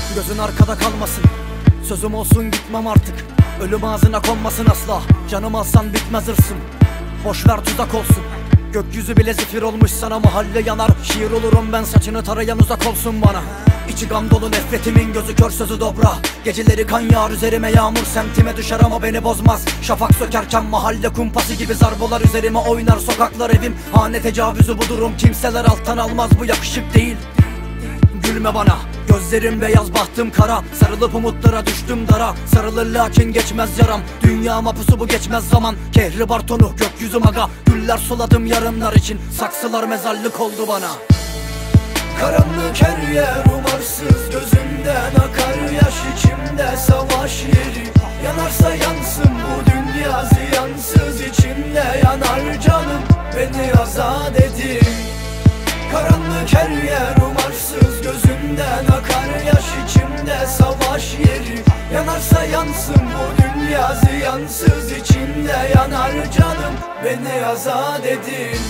Gözün arkada kalmasın, sözüm olsun gitmem artık. Ölüm ağzına konmasın asla, canım alsan bitmez hırsım. Boşver tuzak olsun, gökyüzü bile zifir olmuş sana. Mahalle yanar, şiir olurum ben, saçını tarayan uzak olsun bana. İçi gam dolu nefretimin, gözü kör sözü dobra. Geceleri kan yağar üzerime, yağmur semtime düşer ama beni bozmaz. Şafak sökerken mahalle kumpası gibi zarbolar üzerime oynar. Sokaklar evim, hane tecavüzü bu durum, kimseler alttan almaz, bu yakışık değil. Gülme bana, gözlerim beyaz bahtım kara. Sarılıp umutlara düştüm dara, sarılır lakin geçmez yaram. Dünya mapusu bu geçmez zaman, kehribar tonu gökyüzüm aga. Güller suladım yarınlar için, saksılar mezarlık oldu bana. Karanlık her yer umarsız, gözümden akar yaş, içimde savaş yeri. Yanarsa yansın bu dünya ziyansız, içimde yanar canım, beni azat edin. Karanlık her yer umarsız, gözümden akar yaş, içimde savaş yeri. Yanarsa yansın bu dünya ziyansız, içimde yanar canım, beni azat edin.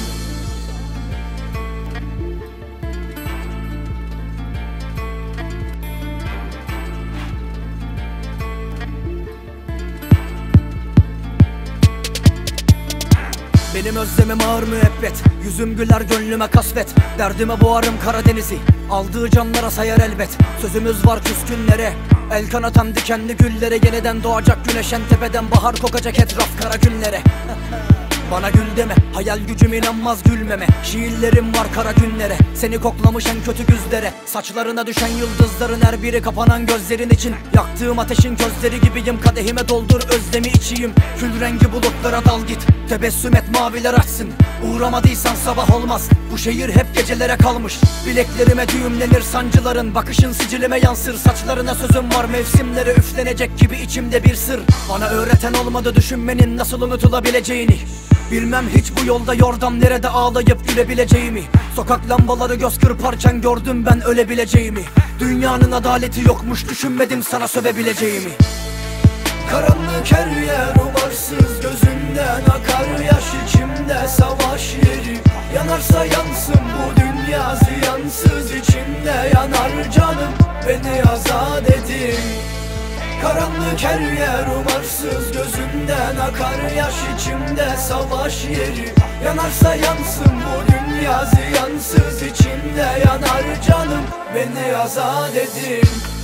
Benim özlemim ağır müebbet, yüzüm güler gönlüme kasvet. Derdime boğarım Karadeniz'i, aldığı canlara sayar elbet. Sözümüz var küskünlere, el kanatan dikenli güllere. Yeniden doğacak güneş en tepeden, bahar kokacak etraf kara günlere. Bana gül deme, hayal gücüm inanmaz gülmeme. Şiirlerim var kara günlere, seni koklamış en kötü güzlere. Saçlarına düşen yıldızların her biri kapanan gözlerin için. Yaktığım ateşin közleri gibiyim, kadehime doldur özlemi içeyim. Kül rengi bulutlara dal git, tebessüm et maviler açsın. Uğramadıysan sabah olmaz, bu şehir hep gecelere kalmış. Bileklerime düğümlenir sancıların, bakışın sicilime yansır. Saçlarına sözüm var, mevsimlere üflenecek gibi içimde bir sır. Bana öğreten olmadı düşünmenin nasıl unutulabileceğini. Bilmem hiç bu yolda yordam nerede ağlayıp gülebileceğimi. Sokak lambaları göz kırparken gördüm ben ölebileceğimi. Dünyanın adaleti yokmuş, düşünmedim sana sövebileceğimi. Karanlık her yer umarsız, gözümden akar yaş, içimde savaş yeri. Yanarsa yansın bu dünya ziyansız, içimde yanar canım, beni azat edin. Karanlık her yer umarsız, gözümden akar yaş, içimde savaş yeri. Yanarsa yansın bu dünya ziyansız, içimde yanar canım, beni azat edin.